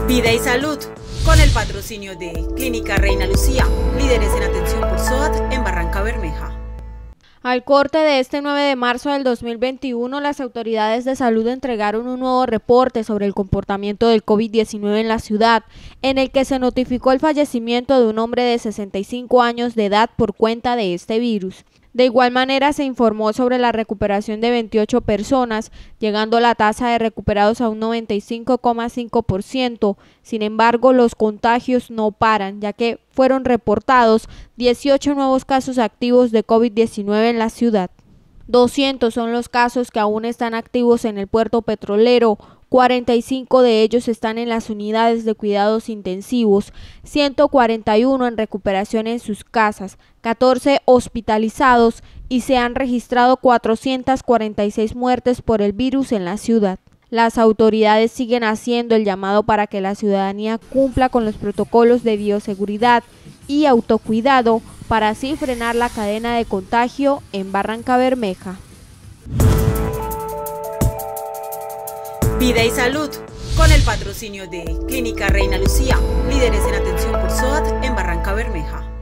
Vida y salud, con el patrocinio de Clínica Reina Lucía, líderes en atención por SOAT en Barrancabermeja. Al corte de este 9 de marzo del 2021, las autoridades de salud entregaron un nuevo reporte sobre el comportamiento del COVID-19 en la ciudad, en el que se notificó el fallecimiento de un hombre de 65 años de edad por cuenta de este virus. De igual manera, se informó sobre la recuperación de 28 personas, llegando la tasa de recuperados a un 95,5%. Sin embargo, los contagios no paran, ya que fueron reportados 18 nuevos casos activos de COVID-19 en la ciudad. 200 son los casos que aún están activos en el puerto petrolero, 45 de ellos están en las unidades de cuidados intensivos, 141 en recuperación en sus casas, 14 hospitalizados y se han registrado 446 muertes por el virus en la ciudad. Las autoridades siguen haciendo el llamado para que la ciudadanía cumpla con los protocolos de bioseguridad y autocuidado para así frenar la cadena de contagio en Barrancabermeja. Vida y salud, con el patrocinio de Clínica Reina Lucía, líderes en atención por SOAT en Barrancabermeja.